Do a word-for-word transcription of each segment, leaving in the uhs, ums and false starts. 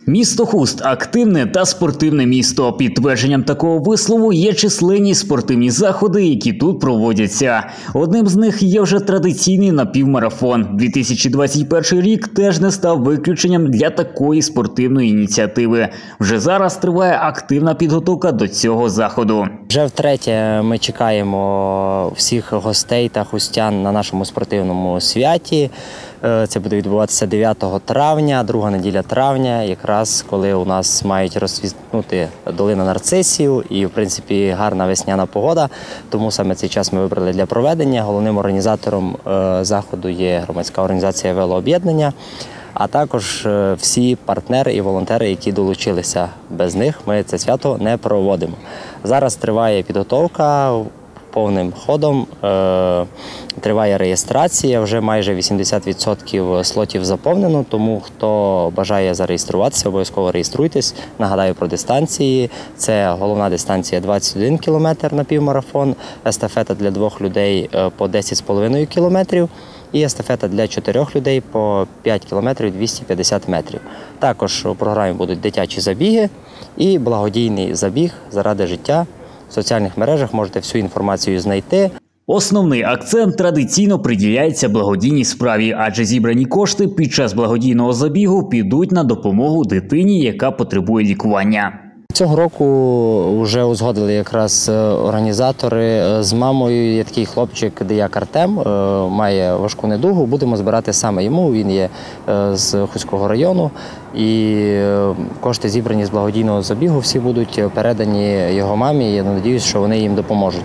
Місто Хуст – активне та спортивне місто. Підтвердженням такого вислову є численні спортивні заходи, які тут проводяться. Одним з них є вже традиційний напівмарафон. дві тисячі двадцять перший рік теж не став виключенням для такої спортивної ініціативи. Вже зараз триває активна підготовка до цього заходу. Вже втретє ми чекаємо всіх гостей та хустян на нашому спортивному святі. Це буде відбуватися дев'ятого травня, друга неділя травня, якраз коли у нас мають розквітнути долина нарцисів і, в принципі, гарна весняна погода. Тому саме цей час ми вибрали для проведення. Головним організатором заходу є громадська організація «Велооб'єднання», а також всі партнери і волонтери, які долучилися. Без них ми це свято не проводимо. Зараз триває підготовка. Повним ходом е, триває реєстрація, вже майже вісімдесят відсотків слотів заповнено, тому хто бажає зареєструватися, обов'язково реєструйтесь. Нагадаю про дистанції. Це головна дистанція двадцять один кілометр на півмарафон, естафета для двох людей по десять з половиною кілометрів і естафета для чотирьох людей по п'ять кілометрів двісті п'ятдесят метрів. Також у програмі будуть дитячі забіги і благодійний забіг заради життя. В соціальних мережах можете всю інформацію знайти. Основний акцент традиційно приділяється благодійній справі, адже зібрані кошти під час благодійного забігу підуть на допомогу дитині, яка потребує лікування. Цього року вже узгодили якраз організатори з мамою. Є такий хлопчик Дияк Артем, має важку недугу. Будемо збирати саме йому, він є з Хуського району. І кошти, зібрані з благодійного забігу, всі будуть передані його мамі. Я сподіваюся, що вони їм допоможуть.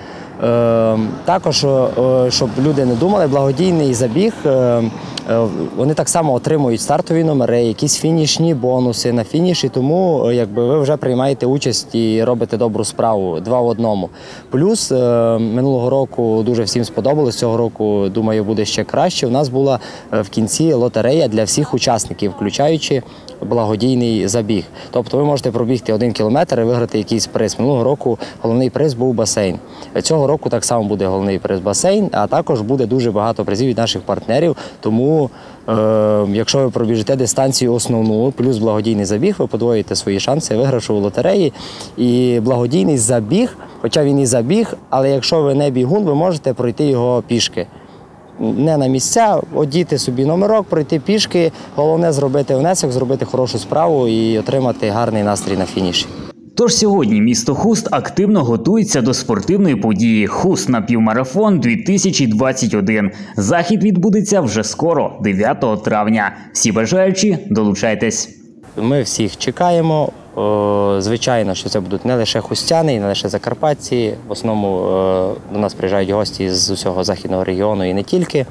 Також, щоб люди не думали, благодійний забіг, вони так само отримують стартові номери, якісь фінішні бонуси на фініші, тому якби ви вже приймаєте участь і робите добру справу, два в одному. Плюс минулого року дуже всім сподобалось, цього року, думаю, буде ще краще. У нас була в кінці лотерея для всіх учасників, включаючи благодійний забіг. Тобто ви можете пробігти один кілометр і виграти якийсь приз. Минулого року головний приз був басейн. Цього року так само буде головний приз басейн, а також буде дуже багато призів від наших партнерів. Тому, е, якщо ви пробіжите дистанцію основну, плюс благодійний забіг, ви подвоїте свої шанси виграшу у лотереї. І благодійний забіг, хоча він і забіг, але якщо ви не бігун, ви можете пройти його пішки. Не на місця, одіти собі номерок, пройти пішки. Головне зробити внесок, зробити хорошу справу і отримати гарний настрій на фініші. Тож сьогодні місто Хуст активно готується до спортивної події «Хуст напівмарафон дві тисячі двадцять один». Захід відбудеться вже скоро, дев'ятого травня. Всі бажаючі, долучайтесь. Ми всіх чекаємо. Звичайно, що це будуть не лише хустяни, не лише закарпатці. В основному до нас приїжджають гості з усього західного регіону і не тільки.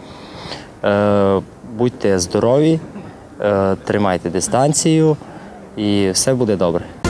Будьте здорові, тримайте дистанцію і все буде добре.